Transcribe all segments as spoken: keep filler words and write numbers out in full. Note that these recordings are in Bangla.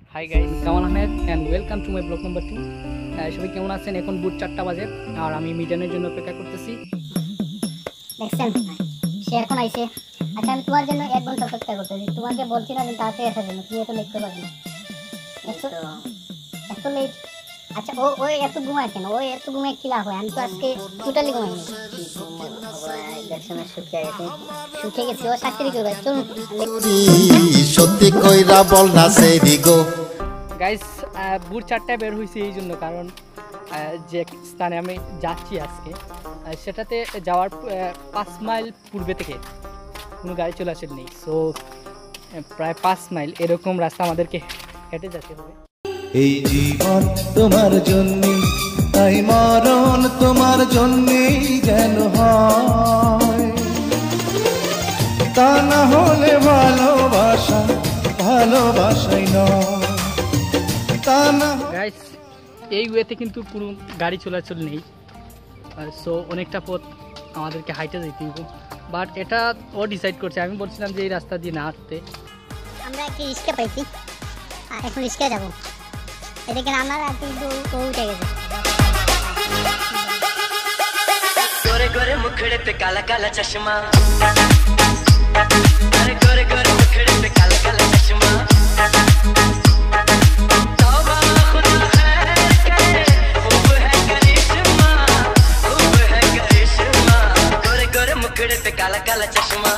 Hi guys, Kamal Ahmed and welcome to my vlog number two. সবাই কেমন আছেন? এখন বুট চারটা বাজে আর আমি মিজানের জন্য অপেক্ষা করতেছি। দেখছেন সে এখন আইছে। আচ্ছা আমি তোমার জন্য এক ঘন্টা অপেক্ষা করতেছি। তোমাকে বলছি না যে তাড়াতাড়ি আসার জন্য, তুমি এত লেট করে পারবে না। এত এত লেট। আচ্ছা ও ওই এত ঘুমায় কেন? ওই এত ঘুমায় কি লাভ হয়? আমি তো আজকে টোটালি ঘুমাইনি। দেখছেন শুকিয়ে গেছে, শুকিয়ে গেছে। ও চাকরি করবে। চলুন সত্যি কইরা বল না সেরি গো। গাইস বুট চারটায় বের হয়েছি এই জন্য, কারণ যে স্থানে আমি যাচ্ছি আজকে সেটাতে যাওয়ার পাঁচ মাইল পূর্বে থেকে কোনো গাড়ি চলে আসেন নেই। সো প্রায় পাঁচ মাইল এরকম রাস্তা আমাদেরকে হেঁটে যেতে হবে। এই জীবন তোমার জন্যে, তাই মরণ তোমার জন্যেই যেন হয়, তা না হলে ভালোবাসা ভালোবাসাই নয়, তা না। গাইস এই ওয়েতে কিন্তু কোনো গাড়ি চলাচল নেই, সো অনেকটা পথ আমাদেরকে হাইটে যেতে হবে। বাট এটা ও ডিসাইড করছে। আমি বলছিলাম যে এই রাস্তা দিয়ে না আসতে। আমরা একটি রিক্সা পাইছি আর এখন রিক্সা যাবো। এদিকে আমার আর কিন্তু ও উঠে গেছে। गोरे गोरे मुखड़े पे काला काला चश्मा, अरे गोरे गोरे मुखड़े पे काला काला चश्मा, तौबा खुदा खैर करे, खूब है करिश्मा, खूब है करिश्मा, गोरे गोरे मुखड़े पे काला काला चश्मा,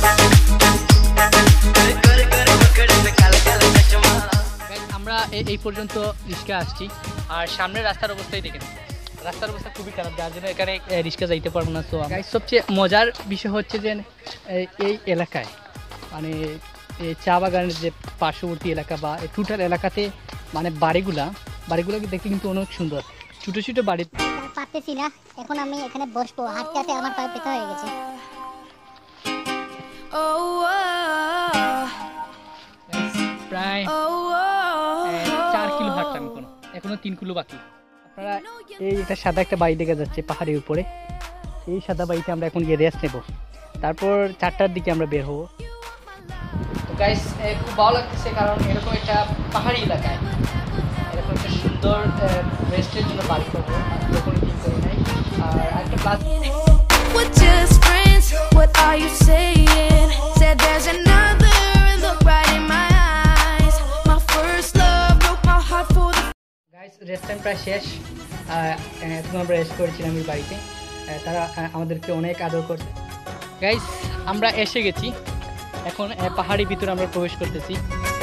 अरे गोरे गोरे मुखड़े पे काला काला चश्मा। আমরা এই পর্যন্ত রিক্সা আসছি আর সামনের রাস্তার অবস্থাই দেখেন। রাস্তার অবস্থা খুবই খারাপ, যার জন্য এখানে রিক্সা যাইতে পারবো না। সো গাইস সবচেয়ে মজার বিষয় হচ্ছে যে এই এলাকায় মানে এই চা বাগানের যে পার্শ্ববর্তী এলাকা বা টোটাল এলাকাতে মানে বাড়িগুলা বাড়িগুলো দেখতে কিন্তু অনেক সুন্দর, ছোটো ছোটো বাড়ি। পারতেছি না, এখন আমি এখানে বসবো। হাঁটতে হাঁটতে আমার পায়ে ব্যথা হয়ে গেছে। প্রায় চার কিলো হাঁটলাম, এখনো এখনো তিন কিলো বাকি। আপনারা এই একটা সাদা একটা বাড়ি দেখা যাচ্ছে পাহাড়ের উপরে, এই সাদা বাড়িতে আমরা এখন গিয়ে রেস্ট নেব, তারপর চারটার দিকে আমরা বের হবো। তো গাইস খুব ভালো লাগতেছে, কারণ এরকম একটা পাহাড়ি এলাকায় এরকম একটা সুন্দর রেস্টের জন্য বাড়ি করবো, যখন ঠিক করি নাই। আর একটা প্লাস রেস্ট টাইম প্রায় শেষ। এখন আমরা রেস্ট করেছিলাম এই বাড়িতে, তারা আমাদেরকে অনেক আদর করছে। গাইস আমরা এসে গেছি, এখন পাহাড়ি ভিতরে আমরা প্রবেশ করতেছি।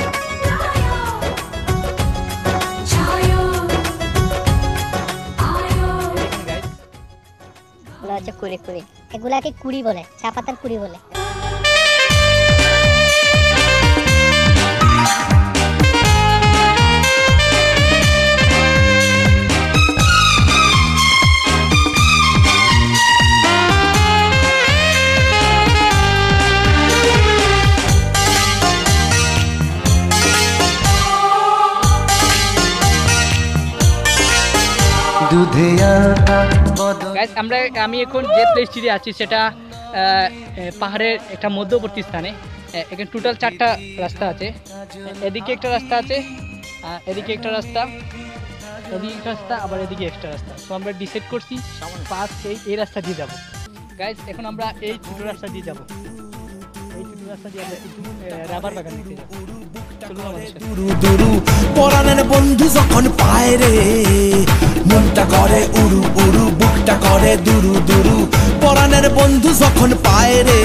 এগুলো হচ্ছে কুড়ি কুড়ি, এগুলাকে কুড়ি বলে, চা পাতার কুড়ি বলে। গাইস আমরা আমি এখন যে প্লেসটিতে আছি সেটা পাহাড়ের একটা মধ্যবর্তী স্থানে। এখানে টোটাল চারটা রাস্তা আছে, এদিকে একটা রাস্তা আছে, এদিকে একটা রাস্তা, এদিকে একটা রাস্তা, আবার এদিকে একটা রাস্তা। তো আমরা ডিসাইড করছি পাঁচ এই এই রাস্তা দিয়ে যাবো। গাইস এখন আমরা এই ছোটো রাস্তা দিয়ে যাবো, এই ছোটো রাস্তা দিয়ে আমরা একটু রাবার বাগান দিতে যাবো। পরাণের বন্ধু যখন পায় রে, মনটা করে উড়ু উড়ু, বুকটা করে দুরু দুরু, পরাণের বন্ধু যখন পায় রে।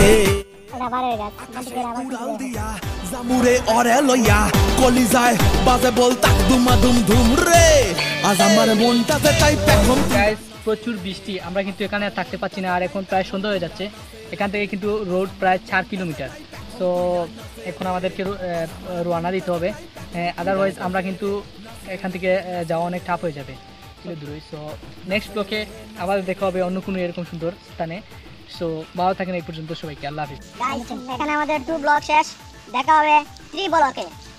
জামুরে অরে লইয়া কলি যায় বাজে বল তাক দুমা দুম ধুম রে, আজ আমার মনটাতে তাই পেখম। গাইস প্রচুর বৃষ্টি, আমরা কিন্তু এখানে থাকতে পারছি না। আর এখন প্রায় সন্ধ্যা হয়ে যাচ্ছে, এখান থেকে কিন্তু রোড প্রায় চার কিলোমিটার। তো এখন আমাদেরকে রওনা দিতে হবে, আদারওয়াইজ আমরা কিন্তু এখান থেকে যাওয়া অনেক টাফ হয়ে যাবে দূরে। সো নেক্সট ব্লকে আবার দেখা হবে অন্য কোনো এরকম সুন্দর স্থানে। সো ভালো থাকেন এই পর্যন্ত সবাইকে, আল্লাহ হাফিজ। এখানে আমাদের টু ব্লক শেষ, দেখা হবে থ্রি ব্লকে।